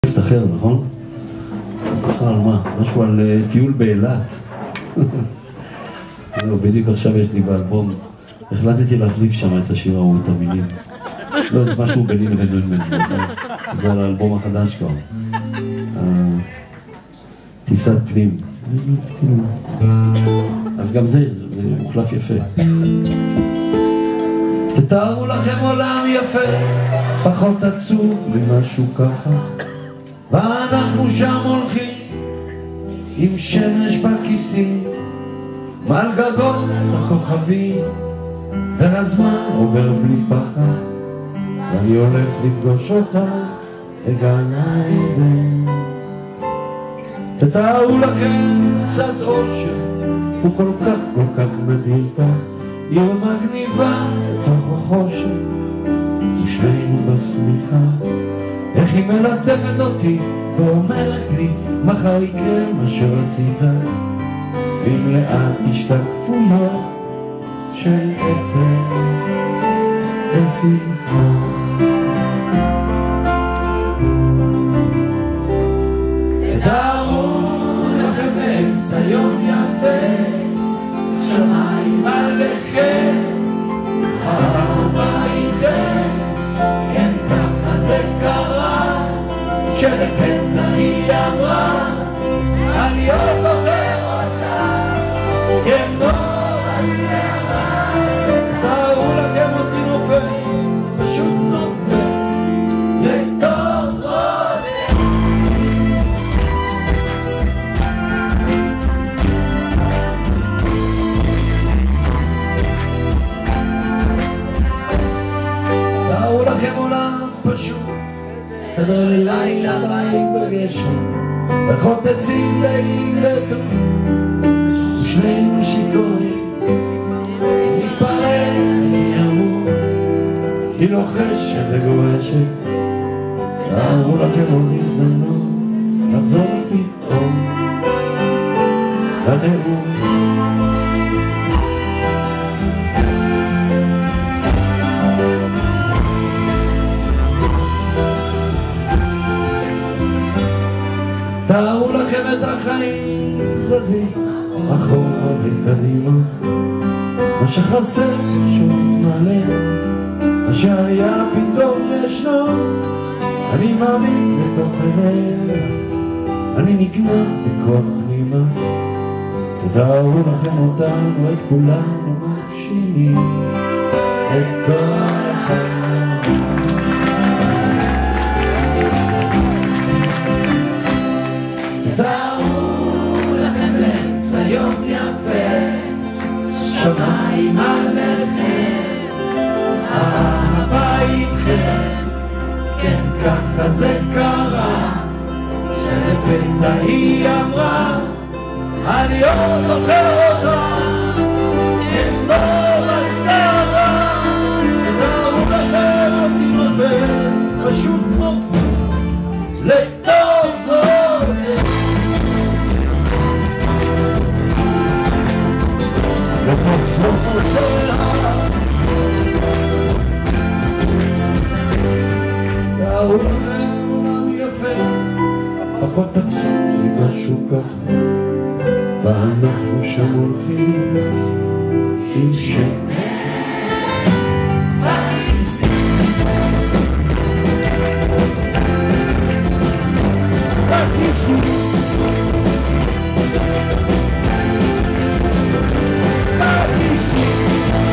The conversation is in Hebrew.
אחר, נכון? זוכר על מה? משהו על טיול באילת. בדיוק עכשיו יש לי באלבום. החלטתי להחליף שם את השיר ההוא, את המילים. לא, זה משהו ביני לבין בן. זה על האלבום החדש כבר. טיסת פנים. אז גם זה מוחלף יפה. תתארו לכם עולם יפה, פחות עצוב ממשהו ככה, ואנחנו שם הולכים עם שמש בכיסים, מעל גגות הכוכבים, והזמן עובר בלי פחד, ואני הולך לפגוש אותה בגן העדן. תתארו לכם קצת אושר, הוא כל כך מדהים כאן, עיר מגניבה לתוך החושך, ושנינו בשמיכה, איך היא מלטפת אותי ואומרת לי מחר יקרה מה שרצית, ואם לאט תשתקפויות של עצם ושמחה. תתארו לכם באמצע יום יפה, שמיים עליכם, אהבה איתכם, כן ככה זה קרה, שלפתע היא אמרה, אני עוד זוכר אותה, כמו הסערה. תארו לכם אותי נופל, פשוט נופל, לתוך זרועות. תארו לכם עולם פשוט, חדר ללילה בית בגשם, ריחות עצים באים לטוב, ושנינו שיכורים, ניפרד, אני אמור, היא לוחשת וגורשת. תארו לכם עוד הזדמנות, לחזור פתאום לנאום. תארו לכם את החיים זזים אחורה וקדימה, מה שחסר שוב מתמלא, מה שהיה פתאום ישנו, אני מאמין לתוך עיניה, אני נקנה בכוח פנימה. תתארו לכם אותנו, את כולנו מגשימים את כל החיים. תתארו לכם באמצע יום יפה, שמיים עליכם, אהבה איתכם, כן ככה זה קרה, שלפתע היא אמרה, אני עוד זוכר אותה, כמו הסערה. תתארו לכם אותי נופל, פשוט נופל, לתוך זאת. לתוך זאת תארו לכם עולם יפה, פחות עצוב ממשהו ככה, ואנחנו שם הולכים עם שמש בכיסים. Aqui sim.